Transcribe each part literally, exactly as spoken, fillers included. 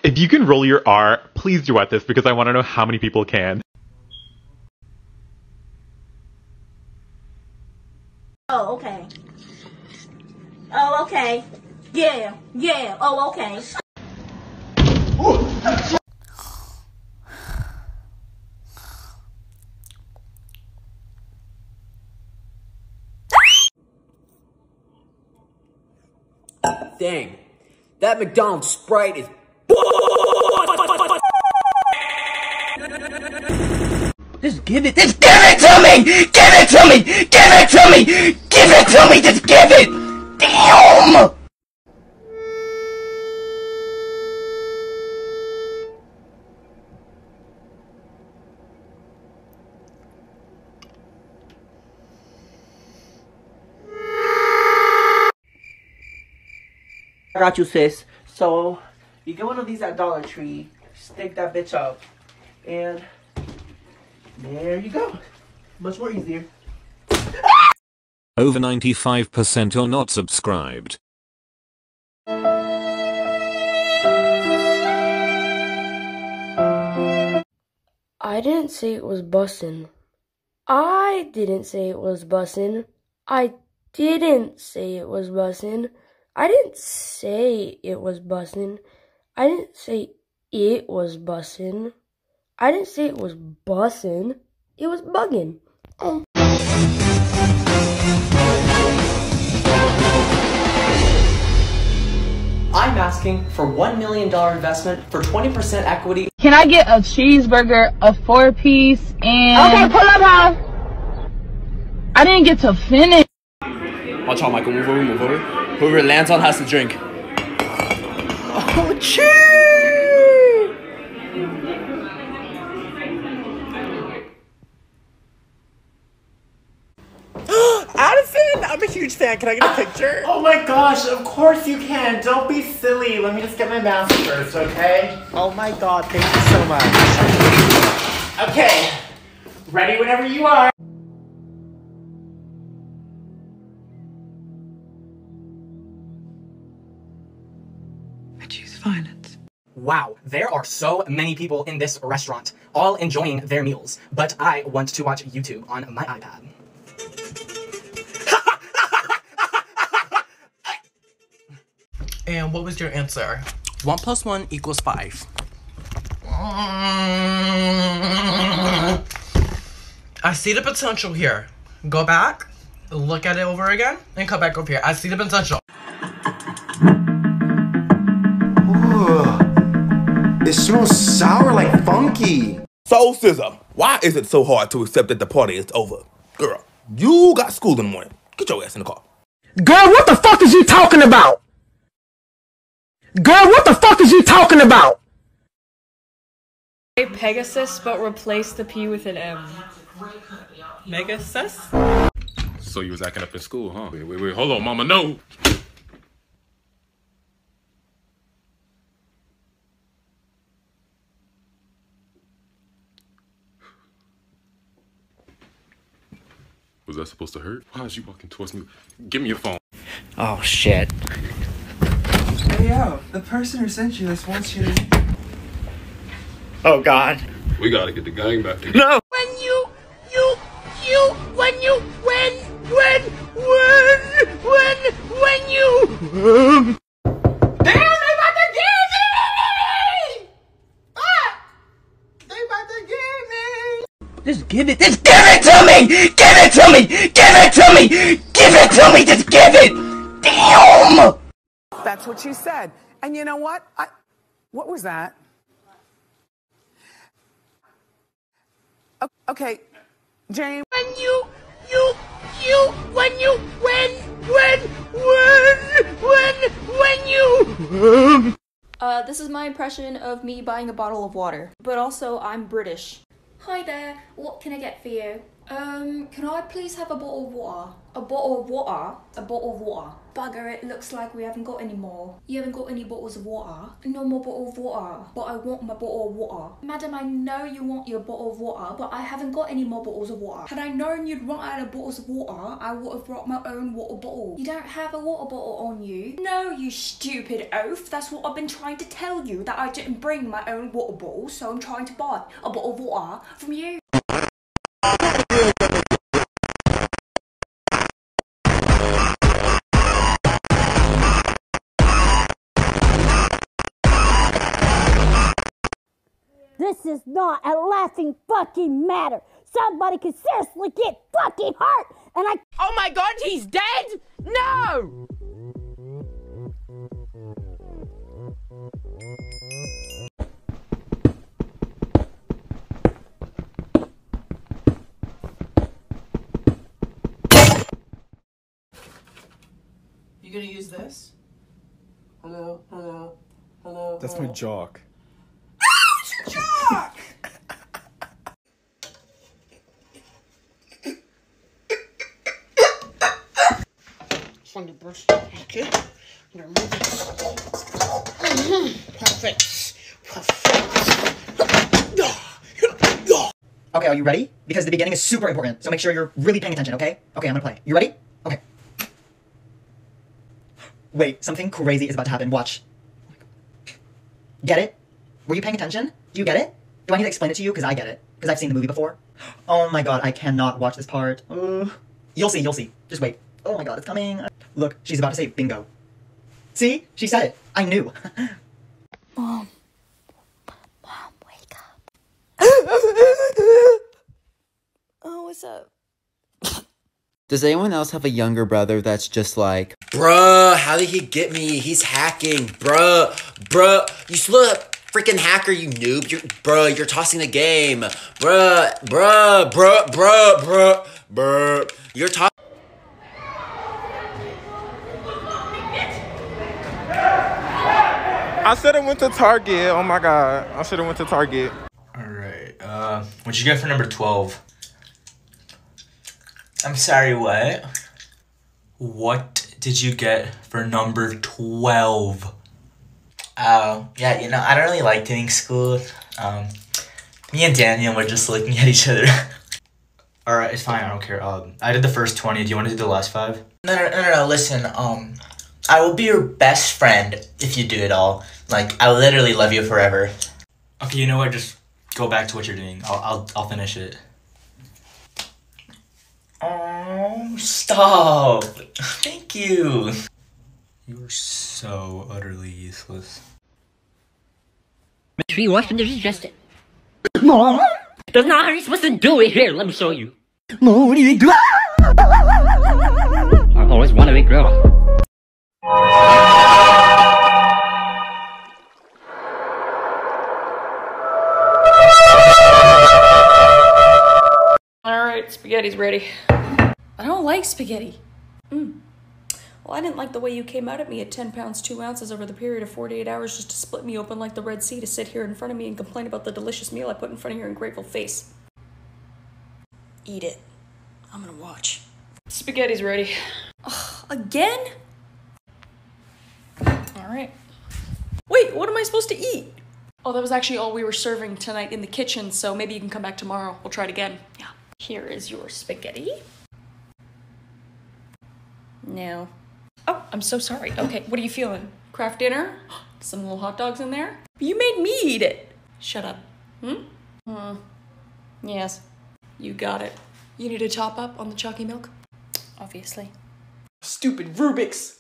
If you can roll your R, please duet this because I want to know how many people can. Oh, okay. Oh, okay. Yeah, yeah. Oh, okay. Dang, that McDonald's Sprite is. Just give it. Just give it to me! Give it to me! Give it to me! Give it to me! Just give it! Damn! I got you, sis. So, you get one of these at Dollar Tree, stick that bitch up, and there you go. Much more easier. Over ninety-five percent are not subscribed. I didn't say it was bussin'. I didn't say it was bussin'. I didn't say it was bussin'. I didn't say it was bussin'. I didn't say it was bussin'. I didn't say it was bussin'. It was buggin'. Oh. I'm asking for one million dollar investment for twenty percent equity. Can I get a cheeseburger, a four piece, and... Okay, pull up, huh? I didn't get to finish. Watch out, Michael. Move over, move over. Whoever it lands on has to drink. Oh, cheers! Addison, I'm a huge fan. Can I get a picture? Oh my gosh, of course you can. Don't be silly. Let me just get my mask first, okay? Oh my god, thank you so much. Okay, ready whenever you are. I choose violence. Wow, there are so many people in this restaurant, all enjoying their meals, but I want to watch YouTube on my iPad. And what was your answer? One plus one equals five. I see the potential here. Go back, look at it over again, and come back up here. I see the potential. Ooh, it smells sour like funky. So, S Z A, why is it so hard to accept that the party is over? Girl, you got school in the morning. Get your ass in the car. Girl, what the fuck is you talking about? Girl, what the fuck is you talking about? Pegasus, but replace the P with an M. Megasus? So you was acting up in school, huh? Wait, wait, wait, hold on, mama, no! Was that supposed to hurt? Why is you walking towards me? Give me your phone. Oh, shit. Hey, yo, the person who sent you this wants you to... Oh, God. We gotta get the gang back together. No! When you, you, you, when you, when, when, when, when, when you... Damn, they about to get me! Ah! They about to get me! Just give it. Just give it to me! Give it to me! Give it to me! Give it to me! Just give it! Damn! That's what she said. And you know what? I, what was that? O- Okay, James. When you, you, you, when you, when, when, when, when, when you... Uh, this is my impression of me buying a bottle of water. But also, I'm British. Hi there, what can I get for you? Um, can I please have a bottle of water? A bottle of water? A bottle of water. bugger, it looks like we haven't got any more. You haven't got any bottles of water? No more bottle of water. But I want my bottle of water. Madam, I know you want your bottle of water, but I haven't got any more bottles of water. Had I known you'd run out of bottles of water, I would have brought my own water bottle. You don't have a water bottle on you? No, you stupid oaf. That's what I've been trying to tell you, that I didn't bring my own water bottle, so I'm trying to buy a bottle of water from you. This is not a laughing fucking matter. Somebody could seriously get fucking hurt, and I— Oh my god, he's dead? No! You gonna use this? Hello, hello, hello. That's my jock. Jock! On your brush. Okay. You're moving. Mm-hmm. Perfect. Perfect. Okay, are you ready? Because the beginning is super important, so make sure you're really paying attention, okay? Okay, I'm gonna play. You ready? Okay. Wait, something crazy is about to happen. Watch. Get it? Were you paying attention? Do you get it? Do I need to explain it to you? Because I get it. Because I've seen the movie before. Oh my god, I cannot watch this part. Uh, you'll see, you'll see. Just wait. Oh my god, it's coming. Look, she's about to say bingo. See? She said it. I knew. Mom. Mom, wake up. Oh, what's up? Does anyone else have a younger brother that's just like, bruh, how did he get me? He's hacking, bruh, bruh. You still a freaking hacker, you noob. You're, bruh, you're tossing the game. Bruh, bruh, bruh, bruh, bruh, bruh. You're tossing. I should have went to Target. Oh my god. I should have went to Target. Alright, uh, what'd you get for number twelve? I'm sorry, what? What did you get for number twelve? Oh, yeah, you know, I don't really like doing school. Um, me and Daniel were just looking at each other. Alright, it's fine, I don't care. Um, I did the first twenty, do you want to do the last five? No, no, no, no, no, listen, um, I will be your best friend if you do it all. Like, I literally love you forever. Okay, you know what, just go back to what you're doing. I'll, I'll, I'll finish it. Oh, stop. Thank you. You're so utterly useless. Mystery what's been suggested. Mom! That's not how you're supposed to do it. Here, let me show you. Mom, what do you do? I always want a big girl. Alright, spaghetti's ready. I don't like spaghetti. Mm. Well, I didn't like the way you came out at me at ten pounds, two ounces over the period of forty-eight hours just to split me open like the Red Sea to sit here in front of me and complain about the delicious meal I put in front of your ungrateful face. Eat it. I'm gonna watch. Spaghetti's ready. Ugh, again? Alright. Wait, what am I supposed to eat? Oh, that was actually all we were serving tonight in the kitchen, so maybe you can come back tomorrow. We'll try it again. Yeah. Here is your spaghetti. No. Oh, I'm so sorry. Okay, what are you feeling? Kraft dinner? Some little hot dogs in there? You made me eat it! Shut up. Hmm? Hmm. Yes. You got it. You need a top up on the chalky milk? Obviously. Stupid Rubik's!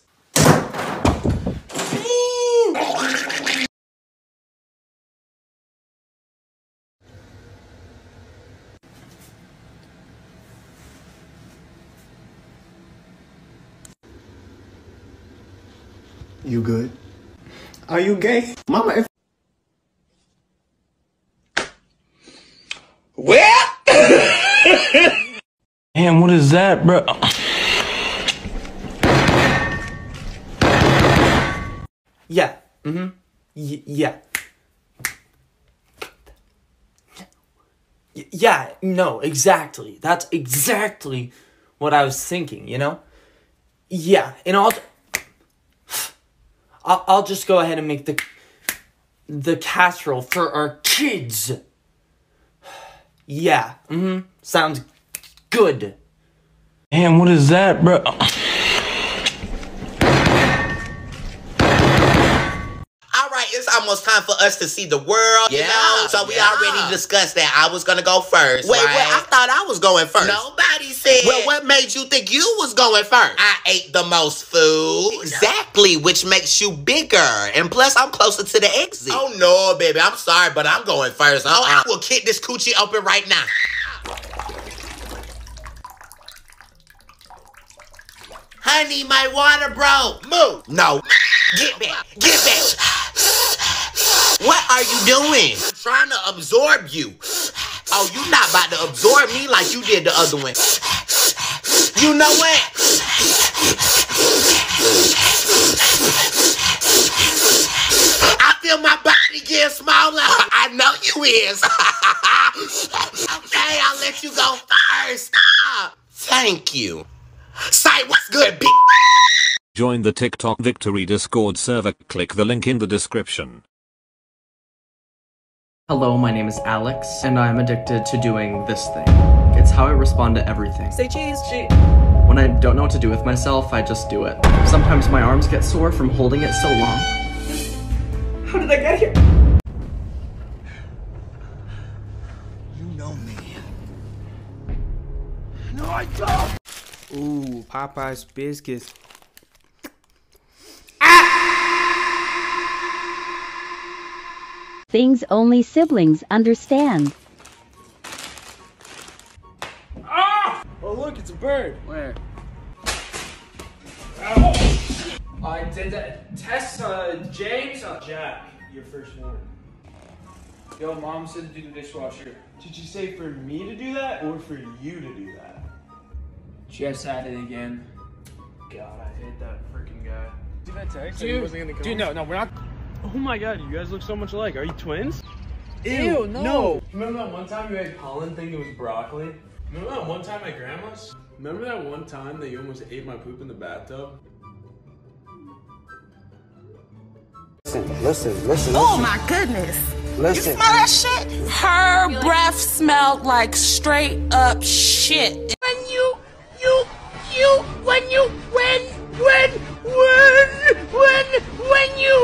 You good? Are you gay? Mama, if Where? Damn, what is that, bro? Yeah. Mm-hmm. Y yeah. Y yeah, no, exactly. That's exactly what I was thinking, you know? Yeah, in all... I'll, I'll just go ahead and make the the casserole for our kids. Yeah, mm-hmm, sounds good. Damn, what is that, bro? Alright, it's almost time for us to see the world. Yeah. You know? So we yeah. already discussed that I was gonna go first. Wait, right? wait, I thought I was going first. Nobody said. Well, what made you think you was going first? I ate the most food. Exactly, which makes you bigger. And plus, I'm closer to the exit. Oh no, baby, I'm sorry, but I'm going first. Oh, I will kick this coochie open right now. Honey, my water broke. Move. No. Get back. Get back. What are you doing? I'm trying to absorb you. Oh, you not about to absorb me like you did the other one. You know what? I feel my body getting smaller. I know you is. Okay, I'll let you go first. Thank you. Say what's good, bitch. Join the TikTok Victory Discord server. Click the link in the description. Hello, my name is Alex, and I'm addicted to doing this thing. It's how I respond to everything. Say cheese. Cheese. When I don't know what to do with myself, I just do it. Sometimes my arms get sore from holding it so long. How did I get here? You know me. No, I don't. Ooh, Popeye's biscuits. Things only siblings understand. Ah! Oh look, it's a bird. Where? I did that test, uh, James. Uh, Jack, your first one. Yo, Mom said to do the dishwasher. Did she say for me to do that or for you to do that? Just at it again. God, I hate that freaking guy. See that text? Dude, He wasn't gonna come. dude, no, no, we're not. Oh my god, you guys look so much alike. Are you twins? Ew, no. no. Remember that one time you ate pollen thinking it was broccoli? Remember that one time at grandma's? Remember that one time that you almost ate my poop in the bathtub? Listen, listen, listen. Oh my goodness. Listen. You smell that shit? Her breath smelled like straight up shit. When you, you, you, when you, when, when, when, when, when you.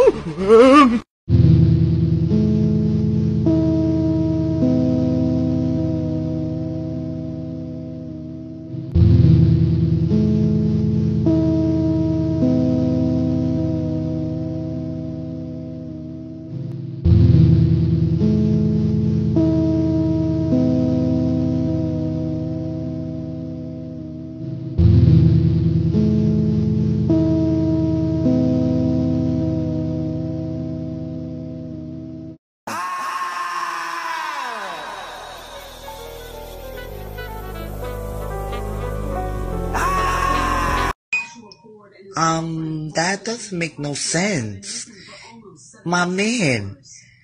Um, that doesn't make no sense. My man.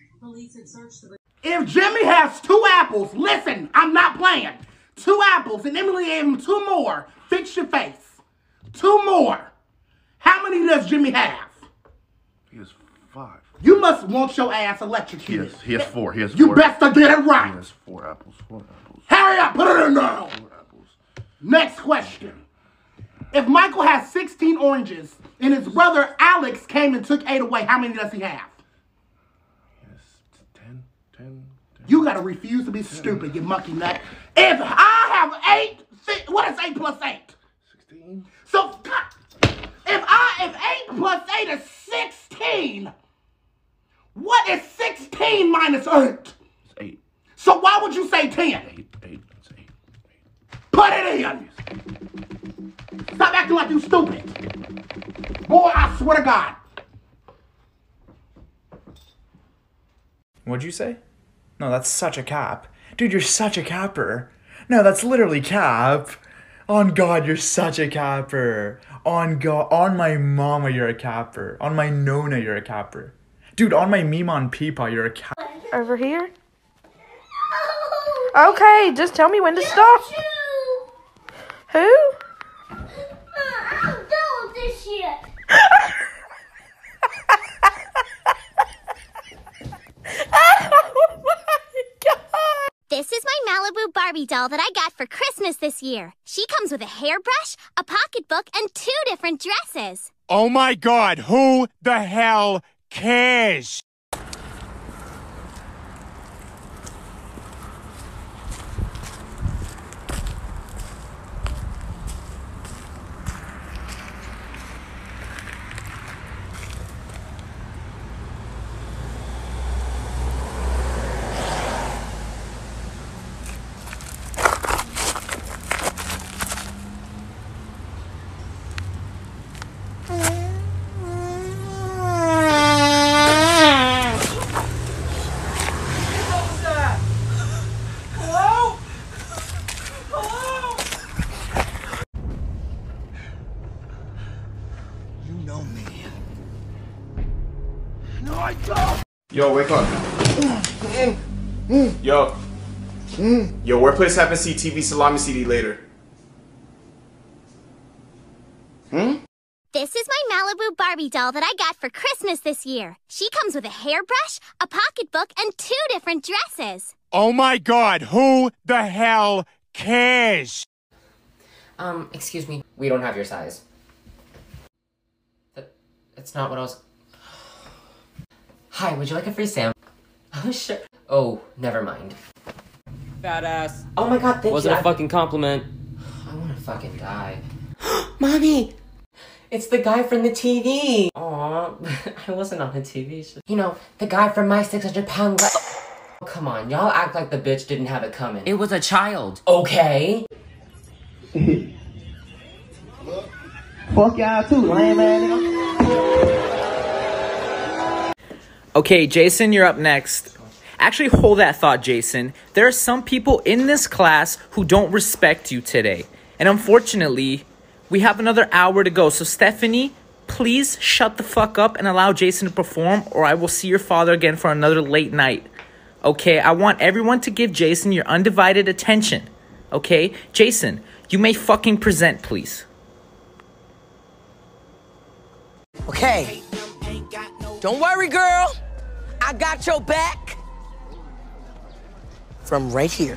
If Jimmy has two apples, listen, I'm not playing. Two apples, and Emily gave him two more. Fix your face. Two more. How many does Jimmy have? He has five. You must want your ass electrocuted. He has, he has four. He has you four. You best to get it right. He has four apples. Four apples. Hurry up, put it in now. Four apples. Next question. If Michael has sixteen oranges and his brother Alex came and took eight away, how many does he have? Yes, ten, ten, ten. You gotta refuse to be ten. Stupid, you monkey nut. If I have eight, what is eight plus eight? Sixteen. So, if I, if eight plus eight is sixteen, what is sixteen minus eight? It's eight. So why would you say ten? Eight, eight, it's eight. eight. Put it in. Stop acting like you stupid. Boy, I swear to God. What'd you say? No, that's such a cap. Dude, you're such a capper. No, that's literally cap. On God, you're such a capper. On God, on my mama, you're a capper. On my nona, you're a capper. Dude, on my Mimon Peepaw, you're a capper. Over here? Okay, just tell me when to stop. Who? I'm done with this shit. Barbie doll that I got for Christmas this year. She comes with a hairbrush, a pocketbook, and two different dresses. Oh my god, who the hell cares? Yo, wake up. Yo. Yo, workplace happen to see T V salami C D later. Hmm? This is my Malibu Barbie doll that I got for Christmas this year. She comes with a hairbrush, a pocketbook, and two different dresses. Oh my god, who the hell cares? Um, excuse me, we don't have your size. That, that's not what I was... Hi, would you like a free sandwich? Oh, sure. Oh, never mind. Badass. Oh my god, thank Wasn't you. a fucking compliment. I wanna fucking die. Mommy! It's the guy from the T V! Aw, I wasn't on a T V show. You know, the guy from My six hundred pound... Oh, come on, y'all act like the bitch didn't have it coming. It was a child. Okay. Fuck y'all too, lame ass nigga. Okay, Jason, you're up next. Actually, hold that thought, Jason. There are some people in this class who don't respect you today. And unfortunately, we have another hour to go. So, Stephanie, please shut the fuck up and allow Jason to perform, or I will see your father again for another late night. Okay, I want everyone to give Jason your undivided attention. Okay? Jason, you may fucking present, please. Okay. Don't worry, girl. I got your back. From right here.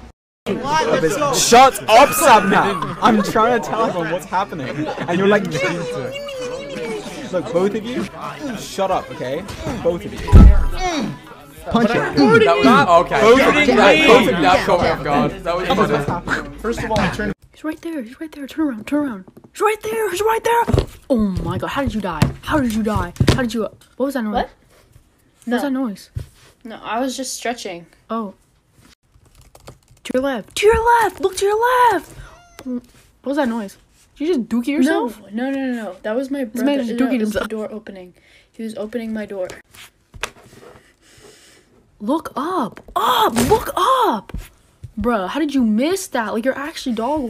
Shut up, Sabna! I'm trying to tell them what's happening, and you're like, look, both of you, shut up, okay? Both of you. Punch it. That was okay. Both of you, both of you, that caught me off guard. That was funny. First of all, I'm trying to. He's right there. He's right there. Turn around. Turn around. He's right there. He's right there. Oh my god. How did you die? How did you die? How did you... What was that noise? What? What was that noise? No, I was just stretching. Oh. To your left. To your left. Look to your left. What was that noise? Did you just dookie yourself? No, no, no, no. no. That was my This brother. man just No, dookied it was the himself. door opening. He was opening my door. Look up. Up. Look up. Bruh, how did you miss that? Like, you're actually dog.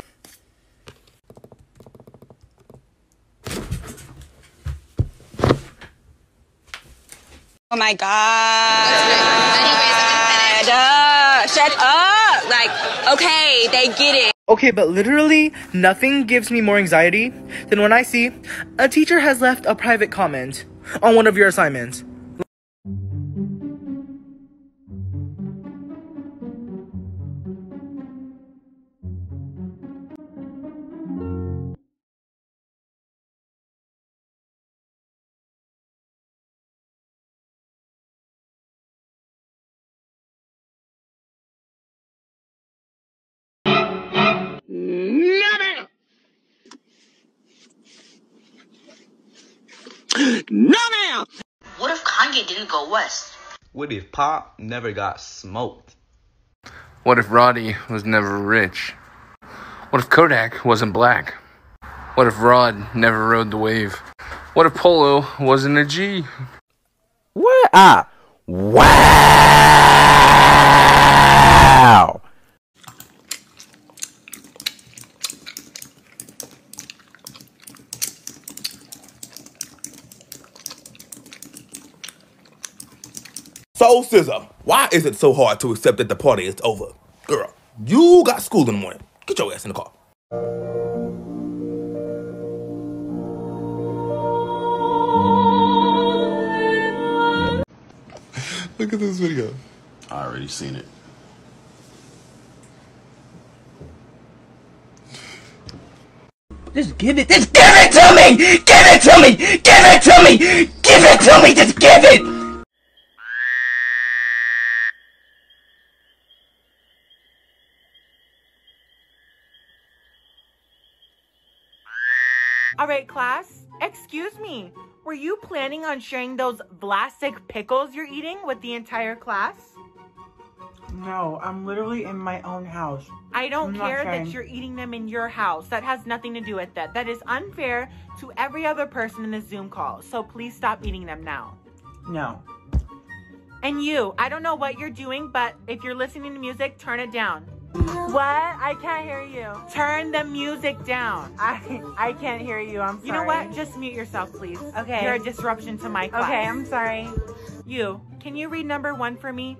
Oh my god. Uh, shut up. Like, okay, they get it. Okay, but literally, nothing gives me more anxiety than when I see a teacher has left a private comment on one of your assignments. No, ma'am! What if Kanye didn't go west? What if Pop never got smoked? What if Roddy was never rich? What if Kodak wasn't black? What if Rod never rode the wave? What if Polo wasn't a G? What? Ah. Wow! So, S Z A, why is it so hard to accept that the party is over? Girl, you got school in the morning. Get your ass in the car. Look at this video. I already seen it. Just give it. Just give it to me! Give it to me! Give it to me! Give it to me! Just give it! Alright, class. Excuse me. Were you planning on sharing those Vlasic pickles you're eating with the entire class? No, I'm literally in my own house. I don't I'm not care that sharing. you're eating them in your house. That has nothing to do with that. That is unfair to every other person in the Zoom call. So please stop eating them now. No. And you, I don't know what you're doing, but if you're listening to music, turn it down. What? I can't hear you. Turn the music down. I I can't hear you. I'm sorry. You know what? Just mute yourself, please. Okay. You're a disruption to my class. Okay, I'm sorry. You, can you read number one for me?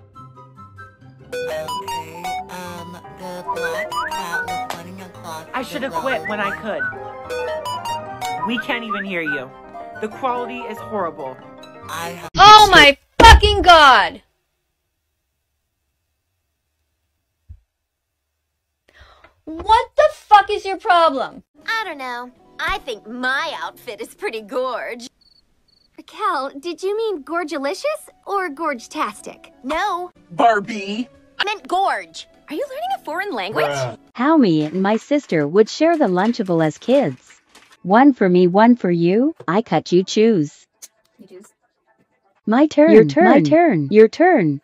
Okay, um, the black cat was running across. I should have quit when I could. We can't even hear you. The quality is horrible. I have Oh my fucking god! What the fuck is your problem? I don't know. I think my outfit is pretty gorge. Raquel, did you mean gorgelicious or gorge-tastic? No. Barbie! I meant gorge. Are you learning a foreign language? Bruh. How me and my sister would share the Lunchable as kids. One for me, one for you. I cut, you choose. You choose. My turn. Your turn. My turn. Your turn.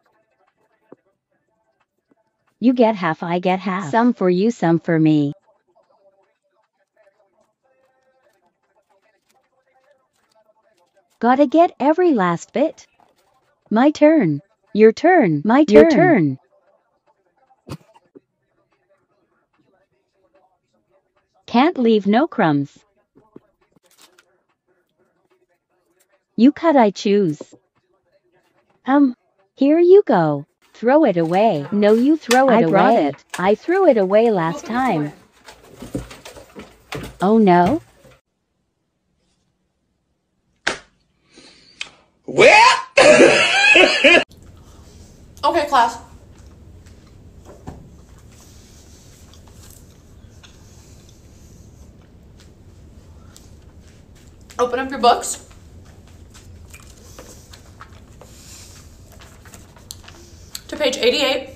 You get half, I get half. Some for you, some for me. Gotta get every last bit. My turn. Your turn. My turn. Your turn. Can't leave no crumbs. You cut, I choose. Um, here you go. Throw it away. No, you throw it I away. brought it. I threw it away last time. Oh no? Well? Okay, class. Open up your books. To page eighty-eight.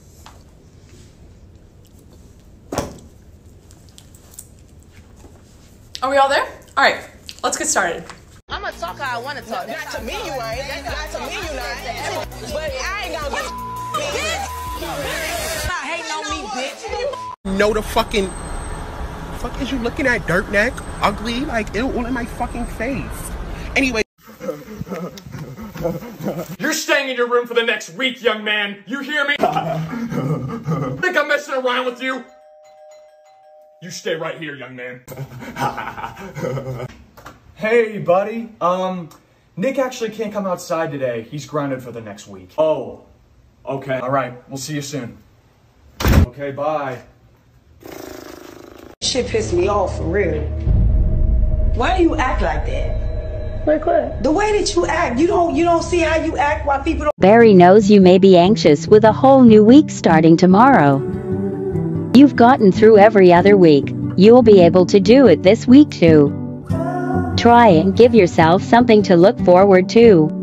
Are we all there? All right, let's get started. I'm gonna talk how I wanna talk. Not to me, you ain't. Not to me, you not. But I ain't gonna get bitch. Not hating on me, bitch. Know the fucking fuck is you looking at, dirt neck? Ugly, like it all in my fucking face. Anyway. You're staying in your room for the next week, young man. You hear me? Think I'm messing around with you? You stay right here, young man. Hey, buddy. Um, Nick actually can't come outside today. He's grounded for the next week. Oh, okay. All right, we'll see you soon. Okay, bye. Shit pissed me off for real. Why do you act like that? Like what? The way that you act. You don't you don't see how you act while people don't. Barry knows you may be anxious with a whole new week starting tomorrow. You've gotten through every other week. You'll be able to do it this week too. Try and give yourself something to look forward to.